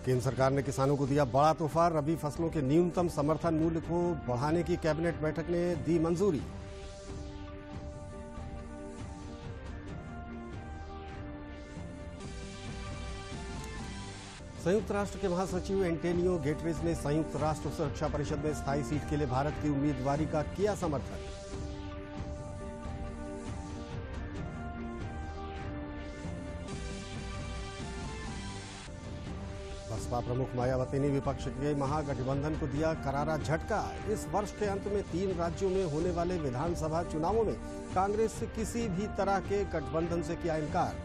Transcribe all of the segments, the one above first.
केंद्र सरकार ने किसानों को दिया बड़ा तोहफा। रबी फसलों के न्यूनतम समर्थन मूल्य को बढ़ाने की कैबिनेट बैठक ने दी मंजूरी। संयुक्त राष्ट्र के महासचिव एंटोनियो गुटेरेस ने संयुक्त राष्ट्र सुरक्षा परिषद में स्थायी सीट के लिए भारत की उम्मीदवारी का किया समर्थन। बसपा प्रमुख मायावती ने विपक्ष के महागठबंधन को दिया करारा झटका। इस वर्ष के अंत में 3 राज्यों में होने वाले विधानसभा चुनावों में कांग्रेस से किसी भी तरह के गठबंधन से किया इनकार।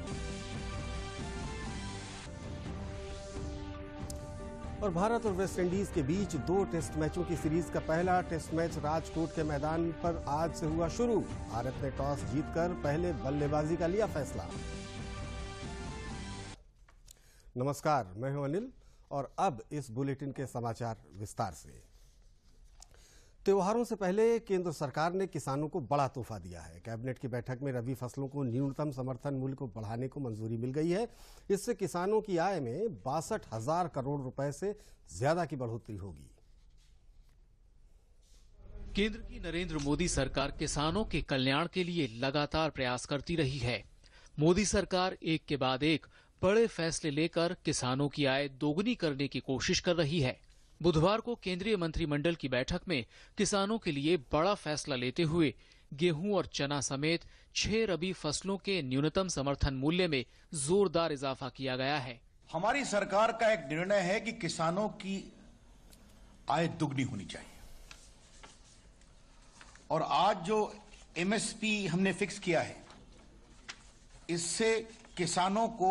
और भारत और वेस्टइंडीज के बीच 2 टेस्ट मैचों की सीरीज का पहला टेस्ट मैच राजकोट के मैदान पर आज से हुआ शुरू। भारत ने टॉस जीतकर पहले बल्लेबाजी का लिया फैसला। नमस्कार, मैं हूं अनिल और अब इस बुलेटिन के समाचार विस्तार से। त्योहारों से पहले केंद्र सरकार ने किसानों को बड़ा तोहफा दिया है। कैबिनेट की बैठक में रबी फसलों को न्यूनतम समर्थन मूल्य को बढ़ाने को मंजूरी मिल गई है। इससे किसानों की आय में 62,000 करोड़ रुपए से ज्यादा की बढ़ोतरी होगी। केंद्र की नरेंद्र मोदी सरकार किसानों के कल्याण के लिए लगातार प्रयास करती रही है। मोदी सरकार एक के बाद एक बड़े फैसले लेकर किसानों की आय दोगुनी करने की कोशिश कर रही है। बुधवार को केंद्रीय मंत्रिमंडल की बैठक में किसानों के लिए बड़ा फैसला लेते हुए गेहूं और चना समेत 6 रबी फसलों के न्यूनतम समर्थन मूल्य में जोरदार इजाफा किया गया है। हमारी सरकार का एक निर्णय है कि किसानों की आय दुगनी होनी चाहिए और आज जो एमएसपी हमने फिक्स किया है इससे किसानों को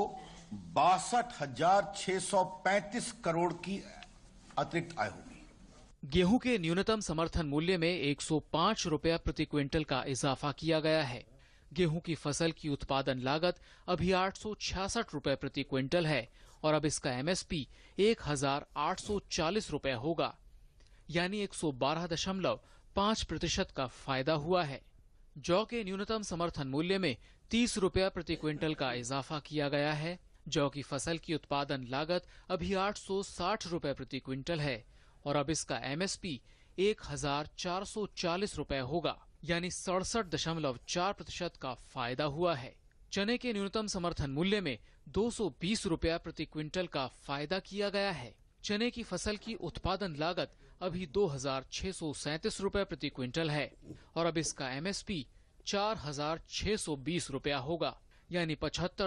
62,635 करोड़ की अतिरिक्त आय होगी। गेहूं के न्यूनतम समर्थन मूल्य में 105 रुपया प्रति क्विंटल का इजाफा किया गया है। गेहूं की फसल की उत्पादन लागत अभी 866 रुपए प्रति क्विंटल है और अब इसका एमएसपी 1,840 रुपए होगा, यानी 112.5% का फायदा हुआ है। जौ के न्यूनतम समर्थन मूल्य में 30 रुपया प्रति क्विंटल का इजाफा किया गया है। जौ की फसल की उत्पादन लागत अभी 860 रुपए प्रति क्विंटल है और अब इसका एमएसपी 1,440 रुपए होगा, यानी 67.4% का फायदा हुआ है। चने के न्यूनतम समर्थन मूल्य में 220 रुपया प्रति क्विंटल का फायदा किया गया है। चने की फसल की उत्पादन लागत अभी 2,637 रुपए प्रति क्विंटल है और अब इसका एमएसपी 4,620 रुपया होगा, यानी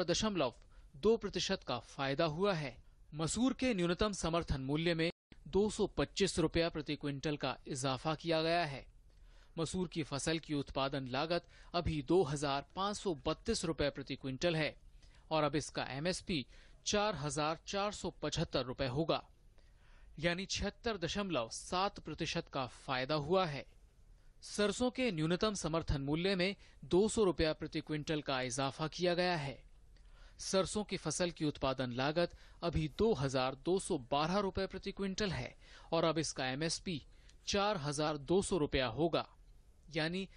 75.2% का फायदा हुआ है। मसूर के न्यूनतम समर्थन मूल्य में 225 रुपया प्रति क्विंटल का इजाफा किया गया है। मसूर की फसल की उत्पादन लागत अभी 2,532 रुपए प्रति क्विंटल है और अब इसका एमएसपी 4,475 रुपए होगा, यानी 76.7% का फायदा हुआ है। सरसों के न्यूनतम समर्थन मूल्य में 200 रुपया प्रति क्विंटल का इजाफा किया गया है। सरसों की फसल की उत्पादन लागत अभी 2,212 रुपए प्रति क्विंटल है और अब इसका एमएसपी 4,200 रुपया होगा, यानी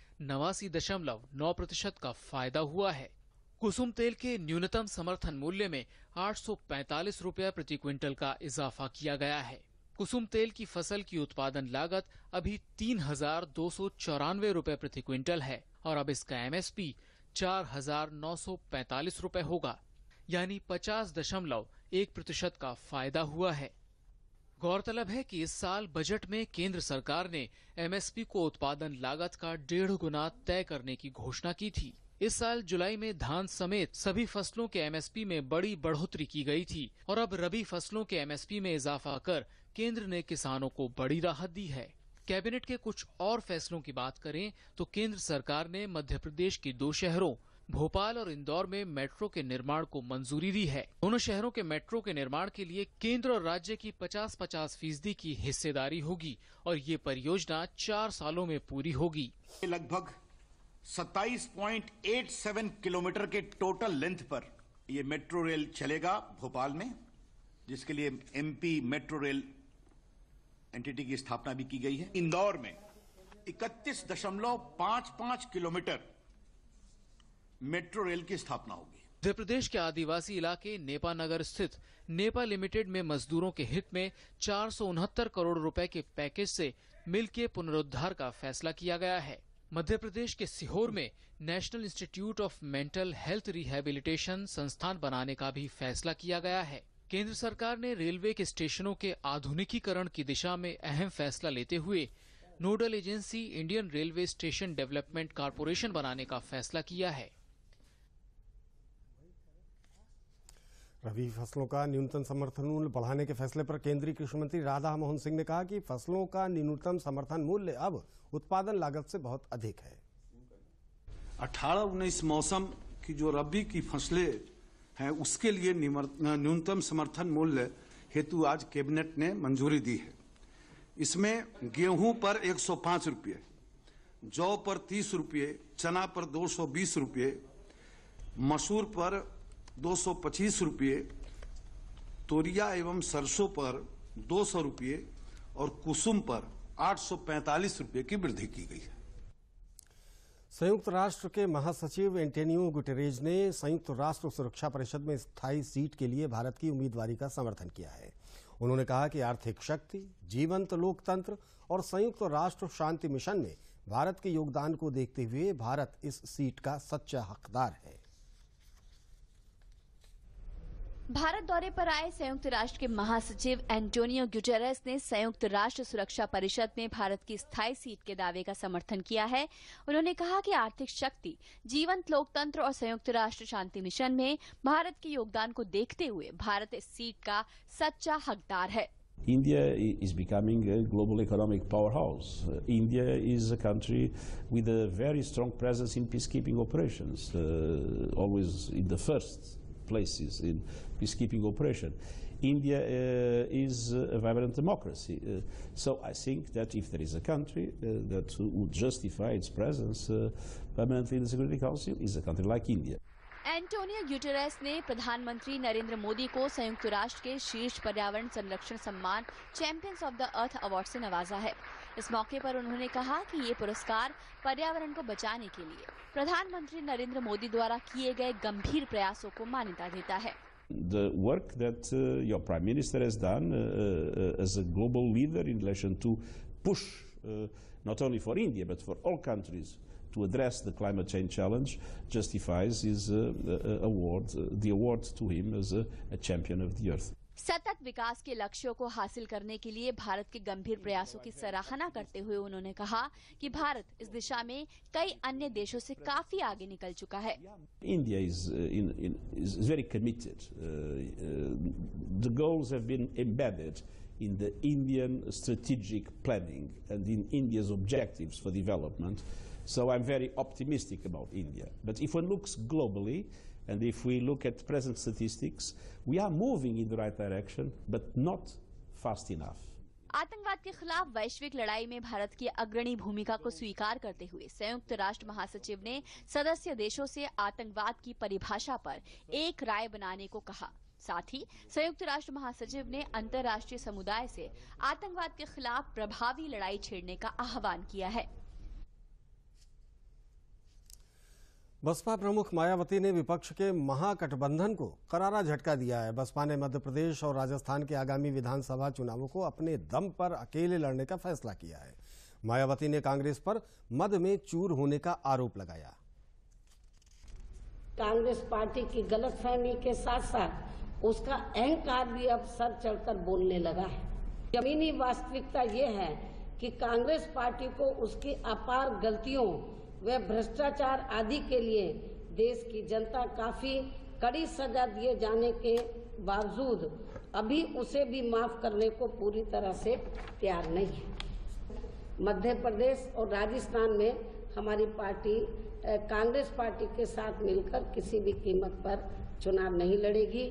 89.9% का फायदा हुआ है। कुसुम तेल के न्यूनतम समर्थन मूल्य में 845 रुपया प्रति क्विंटल का इजाफा किया गया है। कुसुम तेल की फसल की उत्पादन लागत अभी 3,294 रुपए प्रति क्विंटल है और अब इसका एमएसपी 4,945 रुपए होगा, यानी 50.1% का फायदा हुआ है। गौरतलब है कि इस साल बजट में केंद्र सरकार ने एमएसपी को उत्पादन लागत का 1.5 गुना तय करने की घोषणा की थी। इस साल जुलाई में धान समेत सभी फसलों के एमएसपी में बड़ी बढ़ोतरी की गई थी और अब रबी फसलों के एमएसपी में इजाफा कर केंद्र ने किसानों को बड़ी राहत दी है। कैबिनेट के कुछ और फैसलों की बात करें तो केंद्र सरकार ने मध्य प्रदेश के 2 शहरों भोपाल और इंदौर में मेट्रो के निर्माण को मंजूरी दी है। दोनों शहरों के मेट्रो के निर्माण के लिए केंद्र और राज्य की 50-50% की हिस्सेदारी होगी और ये परियोजना 4 सालों में पूरी होगी। लगभग 27.87 किलोमीटर के टोटल लेंथ पर ये मेट्रो रेल चलेगा भोपाल में, जिसके लिए एमपी मेट्रो रेल एंटिटी की स्थापना भी की गई है। इंदौर में 31.55 किलोमीटर मेट्रो रेल की स्थापना होगी। मध्य प्रदेश के आदिवासी इलाके नेपा नगर स्थित नेपा लिमिटेड में मजदूरों के हित में 469 करोड़ रुपए के पैकेज से मिल के पुनरुद्धार का फैसला किया गया है। मध्य प्रदेश के सीहोर में National Institute of Mental Health Rehabilitation संस्थान बनाने का भी फैसला किया गया है। केंद्र सरकार ने रेलवे के स्टेशनों के आधुनिकीकरण की दिशा में अहम फैसला लेते हुए nodal agency Indian Railway Station Development Corporation बनाने का फैसला किया है। रबी फसलों का न्यूनतम समर्थन मूल्य बढ़ाने के फैसले पर केंद्रीय कृषि मंत्री राधा मोहन सिंह ने कहा कि फसलों का न्यूनतम समर्थन मूल्य अब उत्पादन लागत से बहुत अधिक है। 18-19 मौसम की जो रबी की फसलें हैं उसके लिए न्यूनतम समर्थन मूल्य हेतु आज कैबिनेट ने मंजूरी दी है। इसमें गेहूं पर 105 रुपये, जौ पर 30 रुपये, चना पर 220 रुपये, मसूर पर 225 रुपये, तोरिया एवं सरसों पर 200 रुपये और कुसुम पर 845 रुपये की वृद्धि की गई है। संयुक्त राष्ट्र के महासचिव एंटोनियो गुटेरेज ने संयुक्त राष्ट्र सुरक्षा परिषद में स्थायी सीट के लिए भारत की उम्मीदवारी का समर्थन किया है। उन्होंने कहा कि आर्थिक शक्ति, जीवंत लोकतंत्र और संयुक्त राष्ट्र शांति मिशन में भारत के योगदान को देखते हुए भारत इस सीट का सच्चा हकदार है। भारत दौरे पर आए संयुक्त राष्ट्र के महासचिव एंटोनियो गुटेरेस ने संयुक्त राष्ट्र सुरक्षा परिषद में भारत की स्थायी सीट के दावे का समर्थन किया है। उन्होंने कहा कि आर्थिक शक्ति, जीवंत लोकतंत्र और संयुक्त राष्ट्र शांति मिशन में भारत के योगदान को देखते हुए भारत इस सीट का सच्चा हकदार है। India is becoming a global economic powerhouse. India is a country with a very strong presence in peacekeeping operations, always in the first places in peacekeeping operation. India is a vibrant democracy. So I think that if there is a country that would justify its presence permanently in the Security Council, is a country like India. Antonio Guterres ने प्रधानमंत्री नरेंद्र मोदी को संयुक्त राष्ट्र के शीर्ष पर्यावरण संरक्षण सम्मान Champions of the Earth award से नवाजा है। इस मौके पर उन्होंने कहा कि ये पुरस्कार पर्यावरण को बचाने के लिए प्रधानमंत्री नरेंद्र मोदी द्वारा किए गए गंभीर प्रयासों को मान्यता देता है। The work that your Prime Minister has done as a global leader in relation to push not only for India but for all countries to address the climate change challenge justifies his award, the award to him as a champion of the earth. सतत विकास के लक्ष्यों को हासिल करने के लिए भारत के गंभीर प्रयासों की सराहना करते हुए उन्होंने कहा कि भारत इस दिशा में कई अन्य देशों से काफी आगे निकल चुका है। India is very committed. The goals have been embedded in the Indian strategic planning and in India's objectives for development. So I'm very optimistic about India. But if one looks globally, and if we look at present statistics, we are moving in the right direction, but not fast enough. आतंकवाद के खिलाफ वैश्विक लड़ाई में भारत की अग्रणी भूमिका को स्वीकार करते हुए संयुक्त राष्ट्र महासचिव ने सदस्य देशों से आतंकवाद की परिभाषा पर एक राय बनाने को कहा। साथ ही संयुक्त राष्ट्र महासचिव ने अंतर्राष्ट्रीय समुदाय से आतंकवाद के खिलाफ प्रभावी लड़ाई छेड़ने का आह्वान किया है। बसपा प्रमुख मायावती ने विपक्ष के महागठबंधन को करारा झटका दिया है। बसपा ने मध्य प्रदेश और राजस्थान के आगामी विधानसभा चुनावों को अपने दम पर अकेले लड़ने का फैसला किया है। मायावती ने कांग्रेस पर मद में चूर होने का आरोप लगाया। कांग्रेस पार्टी की गलतफहमी के साथ साथ उसका अहंकार भी अब सर चढ़कर बोलने लगा है। जमीनी वास्तविकता ये है कि कांग्रेस पार्टी को उसकी अपार गलतियों व भ्रष्टाचार आदि के लिए देश की जनता काफी कड़ी सजा दिए जाने के बावजूद अभी उसे भी माफ करने को पूरी तरह से तैयार नहीं है। मध्य प्रदेश और राजस्थान में हमारी पार्टी कांग्रेस पार्टी के साथ मिलकर किसी भी कीमत पर चुनाव नहीं लड़ेगी।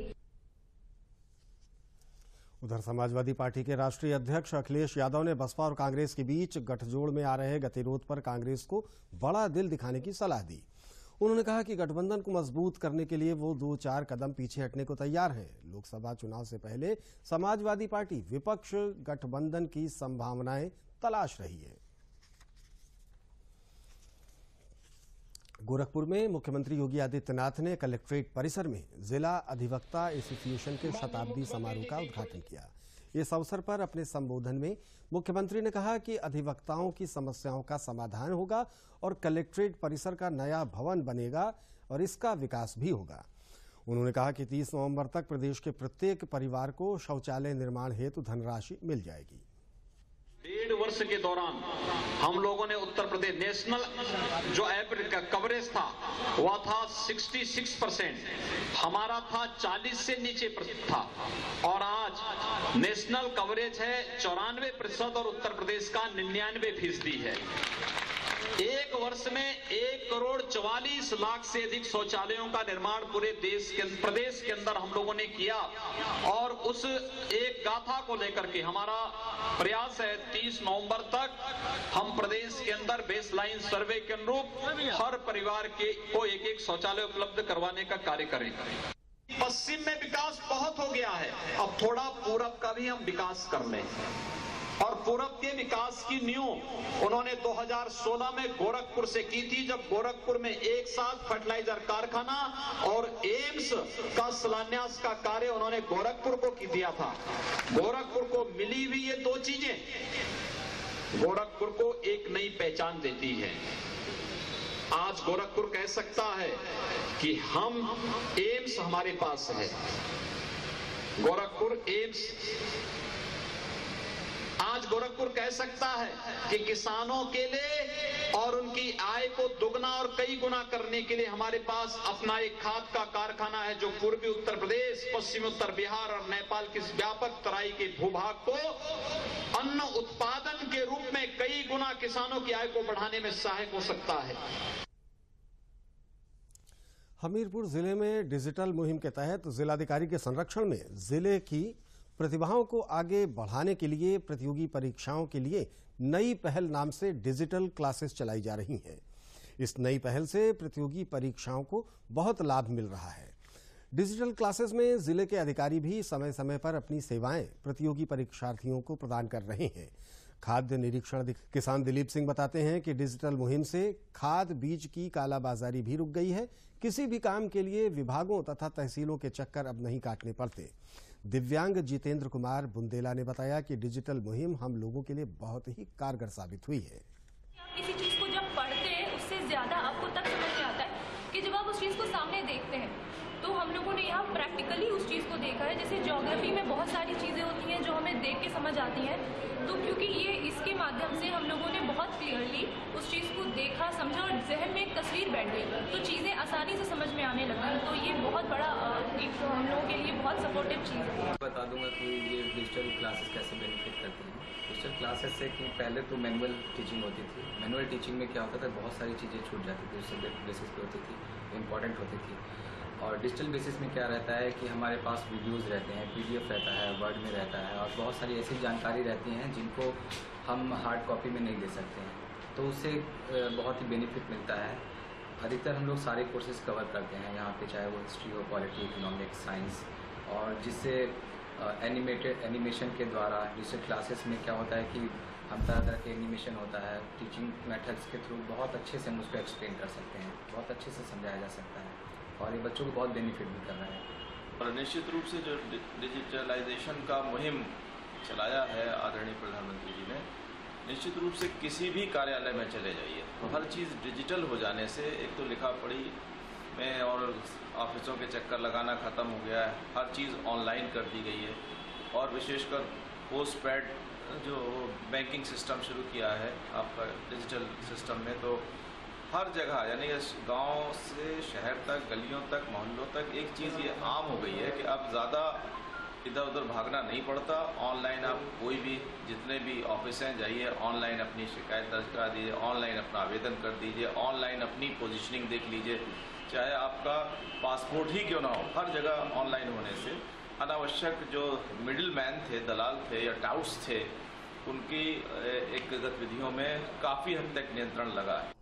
उधर समाजवादी पार्टी के राष्ट्रीय अध्यक्ष अखिलेश यादव ने बसपा और कांग्रेस के बीच गठजोड़ में आ रहे गतिरोध पर कांग्रेस को बड़ा दिल दिखाने की सलाह दी। उन्होंने कहा कि गठबंधन को मजबूत करने के लिए वो 2-4 कदम पीछे हटने को तैयार हैं। लोकसभा चुनाव से पहले समाजवादी पार्टी विपक्ष गठबंधन की संभावनाएं तलाश रही है। गोरखपुर में मुख्यमंत्री योगी आदित्यनाथ ने कलेक्ट्रेट परिसर में जिला अधिवक्ता एसोसिएशन के शताब्दी समारोह का उद्घाटन किया। इस अवसर पर अपने संबोधन में मुख्यमंत्री ने कहा कि अधिवक्ताओं की समस्याओं का समाधान होगा और कलेक्ट्रेट परिसर का नया भवन बनेगा और इसका विकास भी होगा। उन्होंने कहा कि 30 नवंबर तक प्रदेश के प्रत्येक परिवार को शौचालय निर्माण हेतु धनराशि मिल जाएगी। 1.5 वर्ष के दौरान हम लोगों ने उत्तर प्रदेश नेशनल जो एवरेज का कवरेज था वह था 66%, हमारा था 40 से नीचे था और आज नेशनल कवरेज है 94% और उत्तर प्रदेश का 99% है। एक वर्ष में 1,44,00,000 से अधिक शौचालयों का निर्माण पूरे प्रदेश के अंदर हम लोगों ने किया और उस एक गाथा को लेकर के हमारा प्रयास है 30 नवंबर तक हम प्रदेश के अंदर बेसलाइन सर्वे के अनुरूप हर परिवार को एक शौचालय उपलब्ध करवाने का कार्य करें। पश्चिम में विकास बहुत हो गया है, अब थोड़ा पूरब का भी हम विकास कर लें और पूरब के विकास की नींव उन्होंने 2016 में गोरखपुर से की थी, जब गोरखपुर में एक साथ फर्टिलाइजर कारखाना और एम्स का शिलान्यास का कार्य उन्होंने गोरखपुर को की दिया था। गोरखपुर को मिली हुई ये दो चीजें गोरखपुर को एक नई पहचान देती है। आज गोरखपुर कह सकता है कि हम एम्स हमारे पास है, गोरखपुर एम्स। आज गोरखपुर कह सकता है कि किसानों के लिए और उनकी आय को दुगना और कई गुना करने के लिए हमारे पास अपना एक खाद का कारखाना है जो पूर्वी उत्तर प्रदेश, पश्चिमी उत्तर बिहार और नेपाल के व्यापक तराई के भूभाग को अन्न उत्पादन के रूप में कई गुना किसानों की आय को बढ़ाने में सहायक हो सकता है। हमीरपुर जिले में डिजिटल मुहिम के तहत जिलाधिकारी के संरक्षण में जिले की प्रतिभाओं को आगे बढ़ाने के लिए प्रतियोगी परीक्षाओं के लिए नई पहल नाम से डिजिटल क्लासेस चलाई जा रही हैं। इस नई पहल से प्रतियोगी परीक्षाओं को बहुत लाभ मिल रहा है। डिजिटल क्लासेस में जिले के अधिकारी भी समय समय पर अपनी सेवाएं प्रतियोगी परीक्षार्थियों को प्रदान कर रहे हैं। खाद्य निरीक्षण किसान दिलीप सिंह बताते हैं कि डिजिटल मुहिम से खाद बीज की कालाबाजारी भी रुक गई है। किसी भी काम के लिए विभागों तथा तहसीलों के चक्कर अब नहीं काटने पड़ते। दिव्यांग जितेंद्र कुमार बुंदेला ने बताया कि डिजिटल मुहिम हम लोगों के लिए बहुत ही कारगर साबित हुई है। किसी चीज को जब पढ़ते हैं उससे ज्यादा आपको तब समझ में आता है कि जब आप उस चीज को सामने देखते हैं। तो हम लोगों ने यहाँ प्रैक्टिकली उस चीज को देखा है। जैसे ज्योग्राफी में बहुत सारी चीजें होती हैं जो हमें देख के समझ आती हैं, तो क्योंकि ये इसके माध्यम से हम लोगों ने बहुत क्लियरली उस चीज को देखा, समझा और जहन में एक तस्वीर बैठ गई, तो चीजें आसानी से समझ में आने लगी। तो ये बहुत बड़ा एक हम लोगों के लिए बहुत सपोर्टिव चीज है। बता दूंगा कि ये डिजिटल क्लासेस कैसे बेनिफिट करती हैं। डिजिटल क्लासेस से कि पहले तो मैनुअल टीचिंग होती थी। मैनुअल टीचिंग में क्या होता था, बहुत सारी चीज़ें छूट जाती थी, सब्जेक्ट बेसिस पे होती थी, इम्पॉर्टेंट होती थी। और डिजिटल बेसिस में क्या रहता है कि हमारे पास वीडियोस रहते हैं, PDF रहता है, वर्ड में रहता है और बहुत सारी ऐसी जानकारी रहती हैं जिनको हम हार्ड कॉपी में नहीं दे सकते हैं, तो उससे बहुत ही बेनिफिट मिलता है। अधिकतर हम लोग सारे कोर्सेज कवर करते हैं यहाँ पे, चाहे वो हिस्ट्री हो, पॉलिटी, इकोनॉमिक्स, साइंस, और जिससे एनिमेशन के द्वारा डिजिटल क्लासेस में क्या होता है कि हम तरह तरह के एनिमेशन होता है, टीचिंग मेथड्स के थ्रू बहुत अच्छे से हम उसको एक्सप्लेन कर सकते हैं, बहुत अच्छे से समझाया जा सकता है और ये बच्चों को बहुत बेनिफिट भी कर रहा है। और निश्चित रूप से जो डिजिटलाइजेशन का मुहिम चलाया है आदरणीय प्रधानमंत्री जी ने, निश्चित रूप से किसी भी कार्यालय में चले जाइए तो हर चीज़ डिजिटल हो जाने से एक तो लिखा पढ़ी में और ऑफिसों के चक्कर लगाना ख़त्म हो गया है, हर चीज़ ऑनलाइन कर दी गई है। और विशेषकर पोस्ट पेड जो बैंकिंग सिस्टम शुरू किया है आपका डिजिटल सिस्टम में, तो हर जगह यानी गांव से शहर तक, गलियों तक, मोहल्लों तक एक चीज़ ये आम हो गई है कि अब ज़्यादा इधर उधर भागना नहीं पड़ता। ऑनलाइन आप कोई भी जितने भी ऑफिस हैं जाइए, ऑनलाइन अपनी शिकायत दर्ज करा दीजिए, ऑनलाइन अपना आवेदन कर दीजिए, ऑनलाइन अपनी पोजीशनिंग देख लीजिए, चाहे आपका पासपोर्ट ही क्यों ना हो, हर जगह ऑनलाइन होने से अनावश्यक जो मिडिल मैन थे, दलाल थे या टाउट्स थे, उनकी एक गतिविधियों में काफ़ी हद तक नियंत्रण लगा है।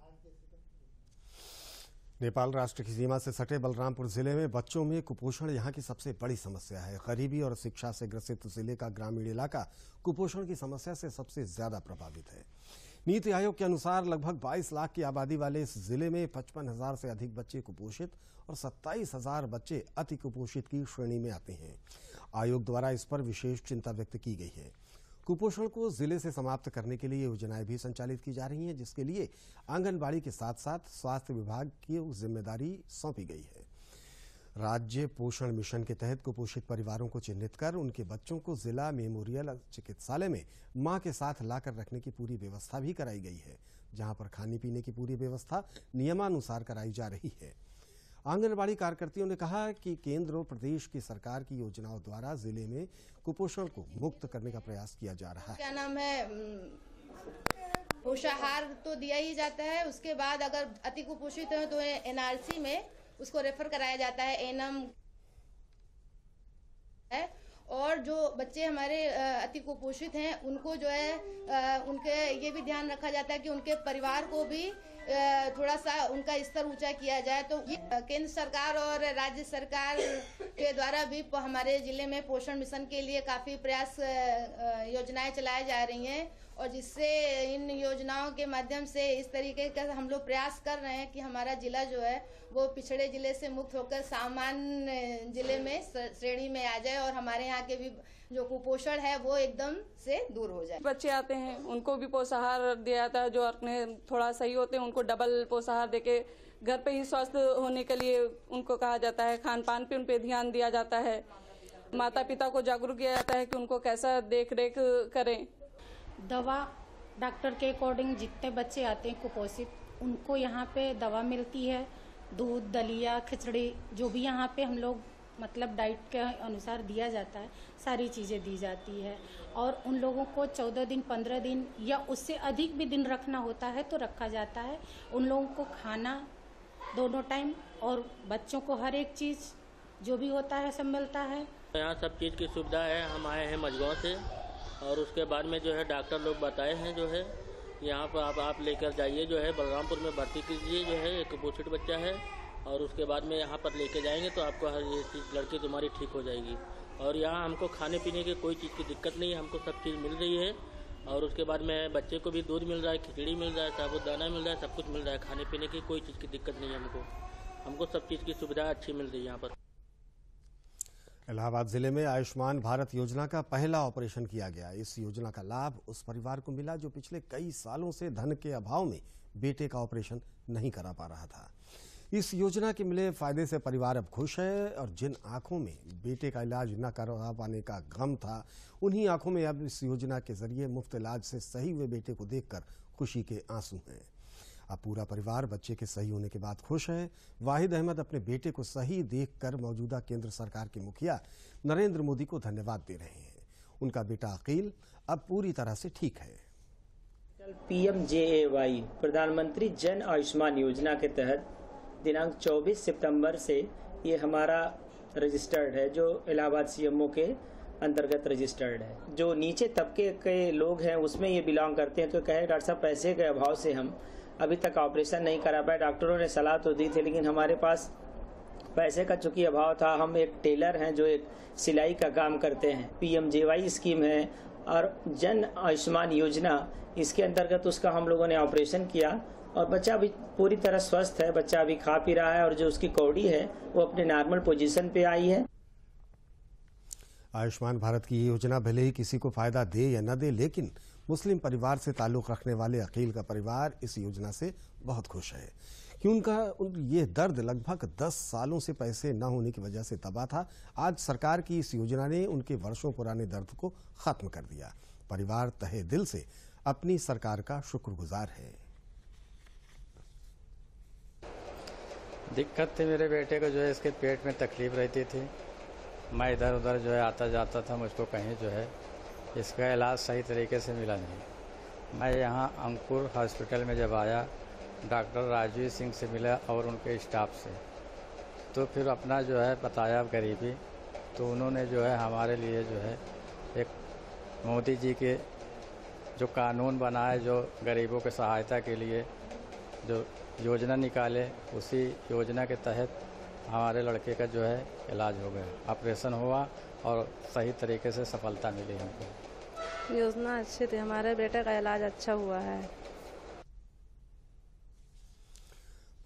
नेपाल राष्ट्र की सीमा से सटे बलरामपुर जिले में बच्चों में कुपोषण यहाँ की सबसे बड़ी समस्या है। गरीबी और शिक्षा से ग्रसित जिले का ग्रामीण इलाका कुपोषण की समस्या से सबसे ज्यादा प्रभावित है। नीति आयोग के अनुसार लगभग 22 लाख की आबादी वाले इस जिले में 55,000 से अधिक बच्चे कुपोषित और 27,000 बच्चे अति कुपोषित की श्रेणी में आते हैं। आयोग द्वारा इस पर विशेष चिंता व्यक्त की गई है। कुपोषण को जिले से समाप्त करने के लिए योजनाएं भी संचालित की जा रही हैं, जिसके लिए आंगनबाड़ी के साथ साथ स्वास्थ्य विभाग की जिम्मेदारी सौंपी गई है। राज्य पोषण मिशन के तहत कुपोषित परिवारों को चिन्हित कर उनके बच्चों को जिला मेमोरियल चिकित्सालय में मां के साथ लाकर रखने की पूरी व्यवस्था भी कराई गई है, जहां पर खाने पीने की पूरी व्यवस्था नियमानुसार कराई जा रही है। आंगनबाड़ी कार्यकर्तियों ने कहा कि केंद्र और प्रदेश की सरकार की योजनाओं द्वारा जिले में कुपोषण को मुक्त करने का प्रयास किया जा रहा है। क्या नाम है, पोषाहार तो दिया ही जाता है, उसके बाद अगर अति कुपोषित है तो एनआरसी में उसको रेफर कराया जाता है, एनम है। और जो बच्चे हमारे अति कुपोषित हैं उनको जो है उनके ये भी ध्यान रखा जाता है कि उनके परिवार को भी थोड़ा सा उनका स्तर ऊंचा किया जाए। तो केंद्र सरकार और राज्य सरकार के द्वारा भी हमारे जिले में पोषण मिशन के लिए काफी प्रयास योजनाएं चलाई जा रही हैं, और जिससे इन योजनाओं के माध्यम से इस तरीके का हम लोग प्रयास कर रहे हैं कि हमारा जिला जो है वो पिछड़े जिले से मुक्त होकर सामान्य जिले में श्रेणी में आ जाए और हमारे यहाँ के भी जो कुपोषण है वो एकदम से दूर हो जाए। बच्चे आते हैं उनको भी पोषाहार दिया जाता है, जो अपने थोड़ा सही होते हैं उनको डबल पोषाहार देके घर पे ही स्वस्थ होने के लिए उनको कहा जाता है। खान पान पे उन पे ध्यान दिया जाता है। माता पिता को जागरूक किया जाता है कि उनको कैसा देख रेख करें। दवा डॉक्टर के अकॉर्डिंग जितने बच्चे आते हैं कुपोषित उनको यहाँ पे दवा मिलती है। दूध, दलिया, खिचड़ी जो भी यहाँ पे हम लोग मतलब डाइट के अनुसार दिया जाता है, सारी चीज़ें दी जाती है। और उन लोगों को 14 दिन, 15 दिन या उससे अधिक भी दिन रखना होता है तो रखा जाता है। उन लोगों को खाना दोनों टाइम और बच्चों को हर एक चीज़ जो भी होता है सब मिलता है। यहाँ सब चीज़ की सुविधा है। हम आए हैं मझगांव से और उसके बाद में जो है डॉक्टर लोग बताए हैं जो है यहाँ पर आप लेकर जाइए, जो है बलरामपुर में भर्ती कीजिए, जो है एक कुपोषित बच्चा है, और उसके बाद में यहाँ पर लेके जाएंगे तो आपको हर ये चीज़ लड़की तुम्हारी ठीक हो जाएगी। और यहाँ हमको खाने पीने की कोई चीज़ की दिक्कत नहीं है, हमको सब चीज़ मिल रही है। और उसके बाद में बच्चे को भी दूध मिल रहा है, खिचड़ी मिल रहा है, साबुदाना मिल रहा है, सब कुछ मिल रहा है। खाने पीने की कोई चीज़ की दिक्कत नहीं है हमको सब चीज़ की सुविधा अच्छी मिल रही है यहाँ पर। इलाहाबाद जिले में आयुष्मान भारत योजना का पहला ऑपरेशन किया गया। इस योजना का लाभ उस परिवार को मिला जो पिछले कई सालों से धन के अभाव में बेटे का ऑपरेशन नहीं करा पा रहा था। इस योजना के मिले फायदे से परिवार अब खुश है, और जिन आंखों में बेटे का इलाज न करवा पाने का गम था, उन्हीं आंखों में अब इस योजना के जरिए मुफ्त इलाज से सही हुए बेटे को देखकर खुशी के आंसू हैं। अब पूरा परिवार बच्चे के सही होने के बाद खुश है। वाहिद अहमद अपने बेटे को सही देखकर मौजूदा केंद्र सरकार के मुखिया नरेंद्र मोदी को धन्यवाद दे रहे हैं। उनका बेटा अकील अब पूरी तरह से ठीक है। PMJAY प्रधानमंत्री जन आयुष्मान योजना के तहत दिनांक 24 सितंबर से ये हमारा रजिस्टर्ड है, जो इलाहाबाद CMO के अंतर्गत रजिस्टर्ड है। जो नीचे तबके के लोग हैं उसमें ये बिलोंग करते हैं। तो कहे डॉक्टर साहब पैसे के अभाव से हम अभी तक ऑपरेशन नहीं करा पाए। डॉक्टरों ने सलाह तो दी थी, लेकिन हमारे पास पैसे का चूंकि अभाव था। हम एक टेलर हैं जो एक सिलाई का काम करते हैं। PMJY स्कीम है और जन आयुष्मान योजना, इसके अंतर्गत उसका हम लोगों ने ऑपरेशन किया और बच्चा अभी पूरी तरह स्वस्थ है। बच्चा अभी खा पी रहा है और जो उसकी कौड़ी है वो अपने नॉर्मल पोजीशन पे आई है। आयुष्मान भारत की योजना भले ही किसी को फायदा दे या न दे, लेकिन मुस्लिम परिवार से ताल्लुक रखने वाले अकील का परिवार इस योजना से बहुत खुश है कि उनका ये दर्द लगभग 10 सालों से पैसे न होने की वजह से दबा था। आज सरकार की इस योजना ने उनके वर्षों पुराने दर्द को खत्म कर दिया। परिवार तहे दिल से अपनी सरकार का शुक्रगुजार है। दिक्कत थी मेरे बेटे को, जो है इसके पेट में तकलीफ रहती थी। मैं इधर उधर जो है आता जाता था, मुझको कहीं जो है इसका इलाज सही तरीके से मिला नहीं। मैं यहाँ अंकुर हॉस्पिटल में जब आया, डॉक्टर राजवीर सिंह से मिला और उनके स्टाफ से, तो फिर अपना जो है बताया गरीबी, तो उन्होंने जो है हमारे लिए जो है एक मोदी जी के जो कानून बनाए, जो गरीबों के सहायता के लिए जो योजना निकाले, उसी योजना के तहत हमारे लड़के का जो है इलाज हो गया, ऑपरेशन हुआ और सही तरीके से सफलता मिली हमको। योजना अच्छी थी, हमारे बेटे का इलाज अच्छा हुआ है।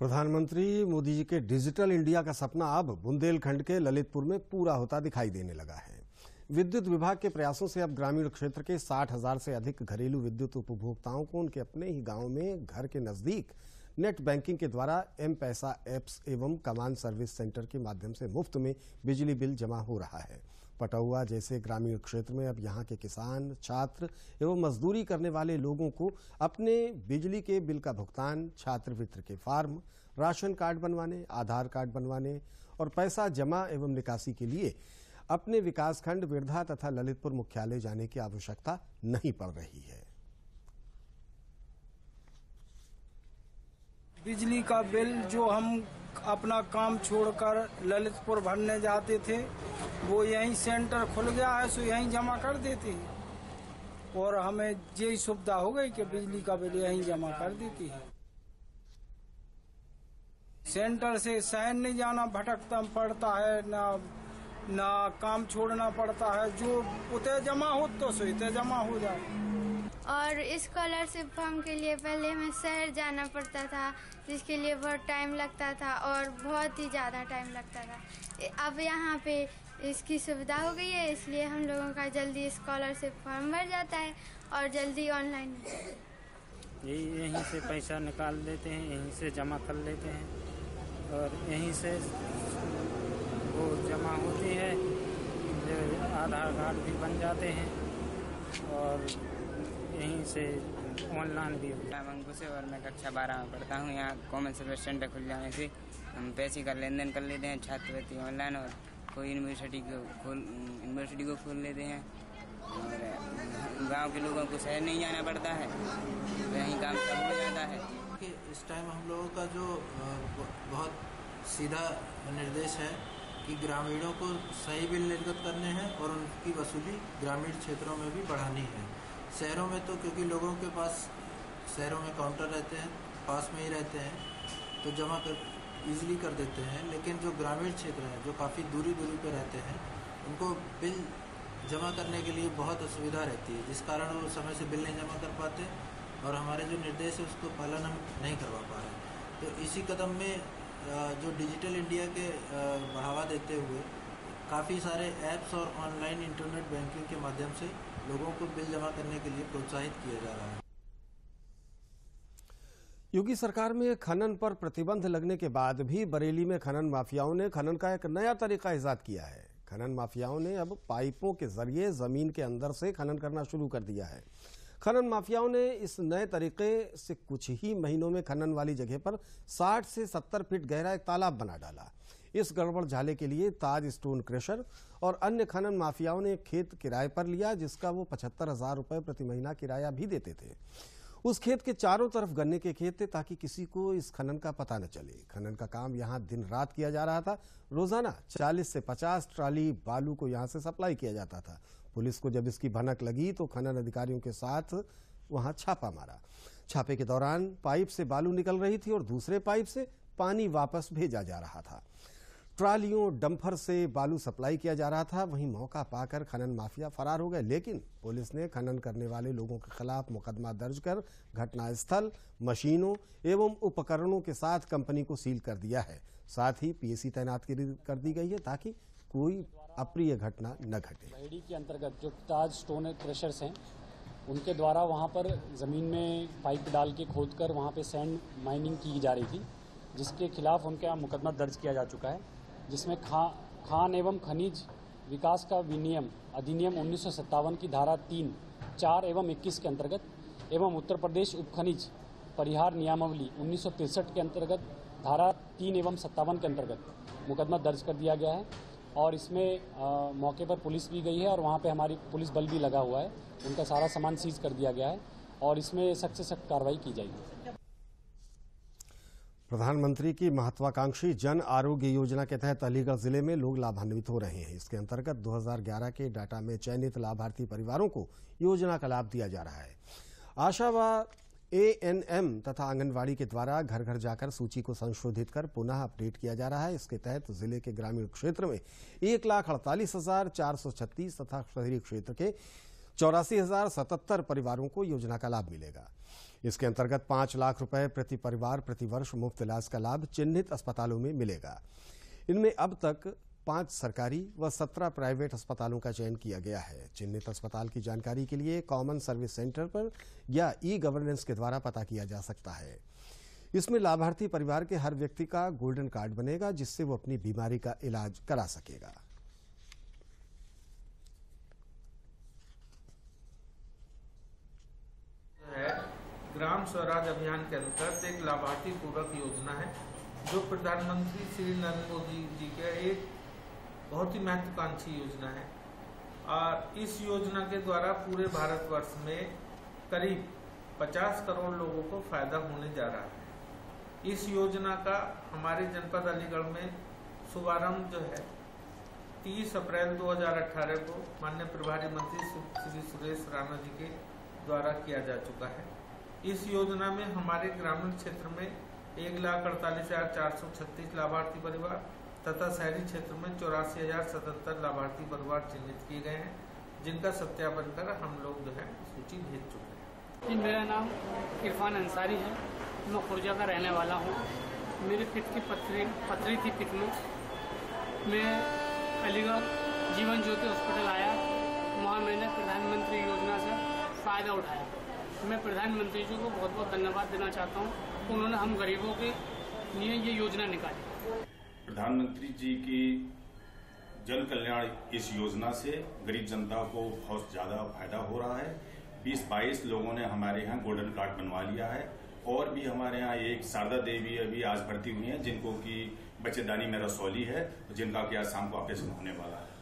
प्रधानमंत्री मोदी जी के डिजिटल इंडिया का सपना अब बुंदेलखंड के ललितपुर में पूरा होता दिखाई देने लगा है। विद्युत विभाग के प्रयासों से अब ग्रामीण क्षेत्र के 60,000 से अधिक घरेलू विद्युत उपभोक्ताओं को उनके अपने ही गांव में घर के नजदीक नेट बैंकिंग के द्वारा M-पैसा ऐप्स एवं कमांड सर्विस सेंटर के माध्यम से मुफ्त में बिजली बिल जमा हो रहा है। पटौआ जैसे ग्रामीण क्षेत्र में अब यहाँ के किसान, छात्र एवं मजदूरी करने वाले लोगों को अपने बिजली के बिल का भुगतान, छात्रवृत्ति के फॉर्म, राशन कार्ड बनवाने, आधार कार्ड बनवाने और पैसा जमा एवं निकासी के लिए अपने विकासखंड, विरधा तथा ललितपुर मुख्यालय जाने की आवश्यकता नहीं पड़ रही है। बिजली का बिल जो हम अपना काम छोड़कर ललितपुर भरने जाते थे, वो यहीं सेंटर खुल गया है, सो यहीं जमा कर देते हैं और हमें यही सुविधा हो गई कि बिजली का बिल यहीं जमा कर देती है। सेंटर से शहर नहीं जाना भटकता पड़ता है, ना काम छोड़ना पड़ता है, जो उतने जमा हो तो सो इतने जमा हो जाए। और स्कॉलरशिप फॉर्म के लिए पहले हमें शहर जाना पड़ता था, जिसके लिए बहुत टाइम लगता था और बहुत ही ज़्यादा टाइम लगता था। अब यहाँ पे इसकी सुविधा हो गई है, इसलिए हम लोगों का जल्दी स्कॉलरशिप फॉर्म भर जाता है और जल्दी ऑनलाइन यहीं से पैसा निकाल लेते हैं, यहीं से जमा कर लेते हैं और यहीं से वो जमा होती है, आधार कार्ड भी बन जाते हैं और यहीं से ऑनलाइन भी। नाम अंकुश है और मैं कक्षा 12 में पढ़ता हूँ। यहाँ कॉमन सर्विस सेंटर खुल जाने से हम पैसे का लेन देन कर लेते हैं, छात्रवृत्ति ऑनलाइन, और कोई यूनिवर्सिटी को खोल लेते हैं और गांव के लोगों को शहर नहीं जाना पड़ता है, तो यहीं काम सब हो जाता है। इस टाइम हम लोगों का जो बहुत सीधा निर्देश है कि ग्रामीणों को सही बिल निर्गत करने हैं और उनकी वसूली ग्रामीण क्षेत्रों में भी बढ़ानी है। शहरों में तो क्योंकि लोगों के पास शहरों में काउंटर रहते हैं, पास में ही रहते हैं, तो जमा कर ईजिली कर देते हैं, लेकिन जो ग्रामीण क्षेत्र हैं जो काफ़ी दूरी पे रहते हैं, उनको बिल जमा करने के लिए बहुत असुविधा रहती है, जिस कारण वो समय से बिल नहीं जमा कर पाते और हमारे जो निर्देश है उसको पालन हम नहीं करवा पा रहे। तो इसी कदम में जो डिजिटल इंडिया के बढ़ावा देते हुए काफ़ी सारे ऐप्स और ऑनलाइन इंटरनेट बैंकिंग के माध्यम से लोगों को बिल जमा करने के लिए प्रोत्साहित किया जा रहा है। योगी सरकार में खनन पर प्रतिबंध लगने के बाद भी बरेली में खनन माफियाओं ने खनन का एक नया तरीका ईजाद किया है। खनन माफियाओं ने अब पाइपों के जरिए जमीन के अंदर से खनन करना शुरू कर दिया है। खनन माफियाओं ने इस नए तरीके से कुछ ही महीनों में खनन वाली जगह पर 60 से 70 फीट गहरा एक तालाब बना डाला। इस गड़बड़ झाले के लिए ताज स्टोन क्रशर और अन्य खनन माफियाओं ने खेत किराए पर लिया, जिसका वो 75,000 रुपए प्रति महीना किराया भी देते थे। उस खेत के चारों तरफ गन्ने के खेत थे ताकि किसी को इस खनन का पता न चले। खनन का काम यहाँ दिन रात किया जा रहा था। रोजाना 40 से 50 ट्राली बालू को यहाँ से सप्लाई किया जाता था। पुलिस को जब इसकी भनक लगी तो खनन अधिकारियों के साथ वहां छापा मारा। छापे के दौरान पाइप से बालू निकल रही थी और दूसरे पाइप से पानी वापस भेजा जा रहा था। ट्रालियों, डंपर से बालू सप्लाई किया जा रहा था। वहीं मौका पाकर खनन माफिया फरार हो गए, लेकिन पुलिस ने खनन करने वाले लोगों के खिलाफ मुकदमा दर्ज कर घटनास्थल, मशीनों एवं उपकरणों के साथ कंपनी को सील कर दिया है। साथ ही पीएसी तैनात कर दी गई है ताकि कोई अप्रिय घटना न घटे। बहेड़ी के अंतर्गत जो ताज स्टोन क्रशर्स हैं, उनके द्वारा वहां पर ज़मीन में पाइप डाल के खोदकर वहां पे सैंड माइनिंग की जा रही थी, जिसके खिलाफ उनके यहाँ मुकदमा दर्ज किया जा चुका है, जिसमें खान एवं खनिज विकास का विनियम अधिनियम 1957 की धारा 3, 4 एवं 21 के अंतर्गत एवं उत्तर प्रदेश उपखनिज परिहार नियमावली 1963 के अंतर्गत धारा 3 एवं 57 के अंतर्गत मुकदमा दर्ज कर दिया गया है। और इसमें मौके पर पुलिस भी गई है और वहाँ पे हमारी पुलिस बल भी लगा हुआ है। उनका सारा सामान सीज कर दिया गया है और इसमें सख्त से सख्त कार्रवाई की जाएगी। प्रधानमंत्री की महत्वाकांक्षी जन आरोग्य योजना के तहत अलीगढ़ जिले में लोग लाभान्वित हो रहे हैं। इसके अंतर्गत 2011 के डाटा में चयनित लाभार्थी परिवारों को योजना का लाभ दिया जा रहा है। आशा व ANM तथा आंगनवाड़ी के द्वारा घर घर जाकर सूची को संशोधित कर पुनः अपडेट किया जा रहा है। इसके तहत जिले के ग्रामीण क्षेत्र में 1,48,436 तथा शहरी क्षेत्र के 84,077 परिवारों को योजना का लाभ मिलेगा। इसके अंतर्गत 5 लाख रुपए प्रति परिवार प्रति वर्ष मुफ्त इलाज का लाभ चिन्हित अस्पतालों में मिलेगा। इनमें अब तक 5 सरकारी व 17 प्राइवेट अस्पतालों का चयन किया गया है। चिन्हित अस्पताल की जानकारी के लिए कॉमन सर्विस सेंटर पर या ई-गवर्नेंस के द्वारा पता किया जा सकता है। इसमें लाभार्थी परिवार के हर व्यक्ति का गोल्डन कार्ड बनेगा, जिससे वो अपनी बीमारी का इलाज करा सकेगा। ग्राम स्वराज अभियान के अंतर्गत एक लाभार्थी पूरक योजना है, जो प्रधानमंत्री श्री नरेंद्र मोदी जी के एक बहुत ही महत्वाकांक्षी योजना है। और इस योजना के द्वारा पूरे भारतवर्ष में करीब 50 करोड़ लोगों को फायदा होने जा रहा है। इस योजना का हमारे जनपद अलीगढ़ में शुभारंभ जो है 30 अप्रैल 2018 को माननीय प्रभारी मंत्री श्री सुरेश राणा जी के द्वारा किया जा चुका है। इस योजना में हमारे ग्रामीण क्षेत्र में 1,48,436 लाभार्थी परिवार तथा शहरी क्षेत्र में 84,077 लाभार्थी परिवार चिन्हित किए गए हैं, जिनका सत्यापन कर हम लोग जो है सूची भेज चुके हैं। मेरा नाम इरफान अंसारी है, मैं खुर्जा का रहने वाला हूँ। मेरी पिट की पथरी थी पिट में। मैं अलीगढ़ जीवन ज्योति हॉस्पिटल आया, वहाँ मैंने प्रधानमंत्री योजना से फ़ायदा उठाया। मैं प्रधानमंत्री जी को बहुत बहुत धन्यवाद देना चाहता हूँ, उन्होंने हम गरीबों के लिए ये योजना निकाली। प्रधानमंत्री जी की जन कल्याण इस योजना से गरीब जनता को बहुत ज़्यादा फायदा हो रहा है। 20-22 लोगों ने हमारे यहाँ गोल्डन कार्ड बनवा लिया है और भी हमारे यहाँ एक शारदा देवी अभी आज भर्ती हुई हैं, जिनको कि बच्चेदानी में रसौली है, जिनका कि आज शाम को ऑपरेशन होने वाला है।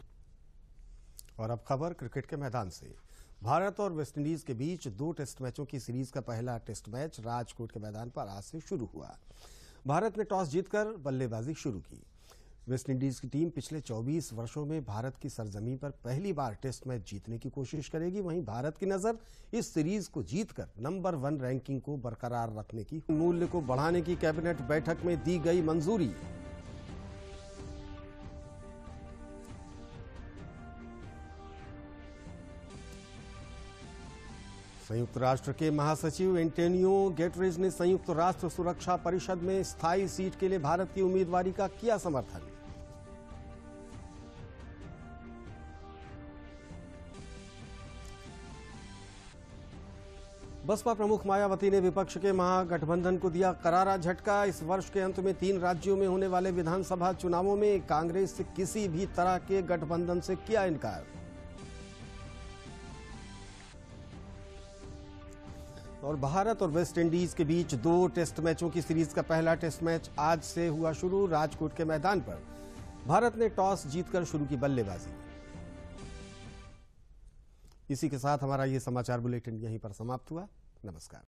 और अब खबर क्रिकेट के मैदान से। भारत और वेस्टइंडीज के बीच 2 टेस्ट मैचों की सीरीज का पहला टेस्ट मैच राजकोट के मैदान पर आज से शुरू हुआ। भारत ने टॉस जीतकर बल्लेबाजी शुरू की। वेस्टइंडीज की टीम पिछले 24 वर्षों में भारत की सरजमीं पर पहली बार टेस्ट मैच जीतने की कोशिश करेगी। वहीं भारत की नजर इस सीरीज को जीतकर नंबर 1 रैंकिंग को बरकरार रखने की। मूल्य को बढ़ाने की कैबिनेट बैठक में दी गई मंजूरी। संयुक्त राष्ट्र के महासचिव एंटोनियो गुटेरेस ने संयुक्त राष्ट्र सुरक्षा परिषद में स्थायी सीट के लिए भारत की उम्मीदवारी का किया समर्थन। बसपा प्रमुख मायावती ने विपक्ष के महागठबंधन को दिया करारा झटका। इस वर्ष के अंत में 3 राज्यों में होने वाले विधानसभा चुनावों में कांग्रेस से किसी भी तरह के गठबंधन से किया इनकार। और भारत और वेस्टइंडीज के बीच 2 टेस्ट मैचों की सीरीज का पहला टेस्ट मैच आज से हुआ शुरू। राजकोट के मैदान पर भारत ने टॉस जीतकर शुरू की बल्लेबाजी। इसी के साथ हमारा ये समाचार बुलेटिन यहीं पर समाप्त हुआ। नमस्कार।